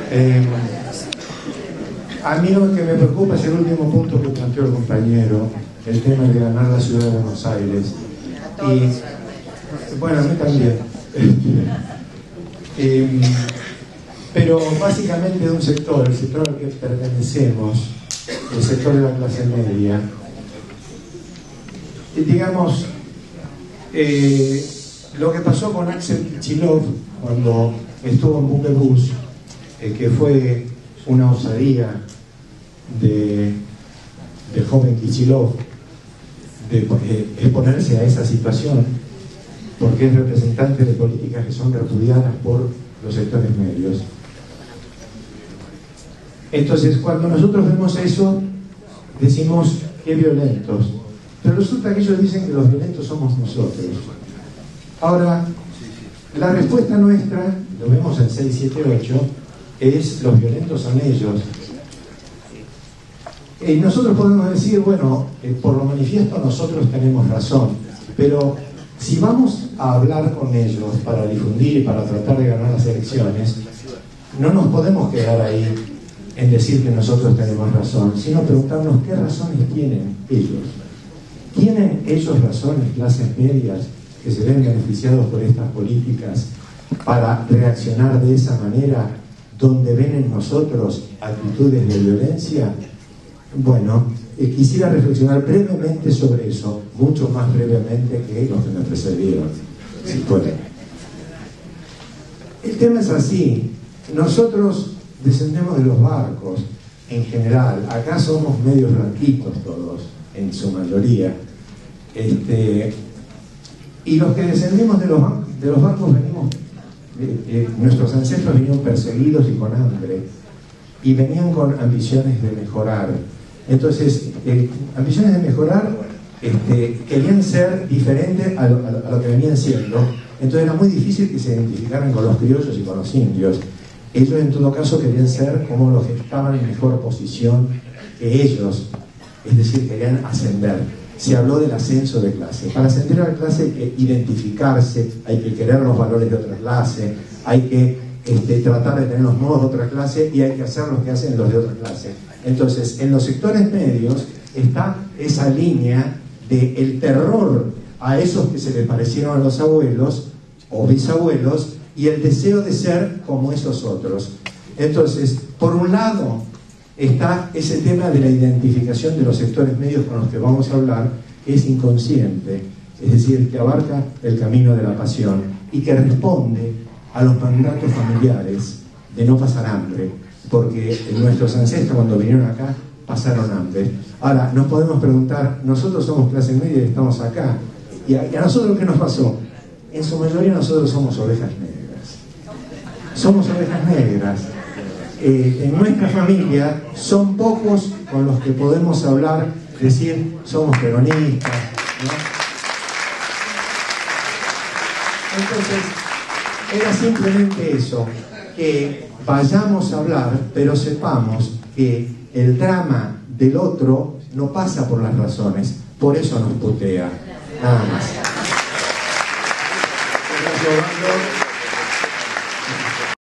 A mí lo que me preocupa es el último punto que planteó el compañero, el tema de ganar la ciudad de Buenos Aires. Y bueno, a mí también. Pero básicamente de un sector, el sector al que pertenecemos, el sector de la clase media. Y digamos, lo que pasó con Axel Kicillof cuando estuvo en Buquebus, que fue una osadía del joven Kicillof de exponerse a esa situación, porque es representante de políticas que son repudiadas por los sectores medios. Entonces, cuando nosotros vemos eso, decimos qué violentos, pero resulta que ellos dicen que los violentos somos nosotros. Ahora, la respuesta nuestra, lo vemos en 678, es los violentos son ellos. Nosotros podemos decir, bueno, por lo manifiesto nosotros tenemos razón, pero si vamos a hablar con ellos para difundir y para tratar de ganar las elecciones, no nos podemos quedar ahí en decir que nosotros tenemos razón, sino preguntarnos qué razones tienen ellos. ¿Tienen ellos razones, clases medias, que se ven beneficiados por estas políticas, para reaccionar de esa manera, donde ven en nosotros actitudes de violencia? Bueno, quisiera reflexionar brevemente sobre eso, mucho más brevemente que los que me precedieron, si pueden. El tema es así: nosotros descendemos de los barcos en general, acá somos medios blanquitos todos, en su mayoría, y los que descendimos de los barcos venimos, nuestros ancestros vinieron perseguidos y con hambre, y venían con ambiciones de mejorar. Entonces, ambiciones de mejorar, querían ser diferentes a lo que venían siendo. Entonces era muy difícil que se identificaran con los criollos y con los indios. Ellos en todo caso querían ser como los que estaban en mejor posición que ellos, es decir, querían ascender. Se habló del ascenso de clase. Para ascender a la clase hay que identificarse, hay que querer los valores de otra clase, hay que tratar de tener los modos de otra clase y hay que hacer lo que hacen los de otra clase. Entonces, en los sectores medios está esa línea del terror a esos que se les parecieron a los abuelos o bisabuelos y el deseo de ser como esos otros. Entonces, por un lado está ese tema de la identificación de los sectores medios con los que vamos a hablar, que es inconsciente, es decir, que abarca el camino de la pasión y que responde a los mandatos familiares de no pasar hambre, porque nuestros ancestros cuando vinieron acá pasaron hambre. Ahora, nos podemos preguntar, nosotros somos clase media y estamos acá, ¿y a nosotros qué nos pasó? En su mayoría nosotros somos ovejas negras. Somos ovejas negras. En nuestra familia son pocos con los que podemos hablar, decir, somos peronistas, ¿no? Entonces, era simplemente eso, que vayamos a hablar, pero sepamos que el drama del otro no pasa por las razones, por eso nos putea, nada más.